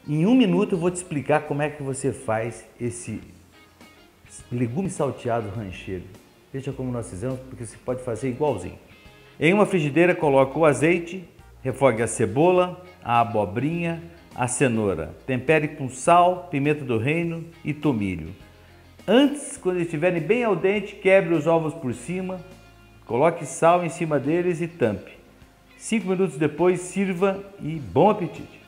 Em um minuto eu vou te explicar como é que você faz esse legume salteado rancheiro. Veja como nós fizemos, porque você pode fazer igualzinho. Em uma frigideira coloque o azeite, refogue a cebola, a abobrinha, a cenoura. Tempere com sal, pimenta do reino e tomilho. Antes, quando eles estiverem bem al dente, quebre os ovos por cima, coloque sal em cima deles e tampe. 5 minutos depois, sirva e bom apetite!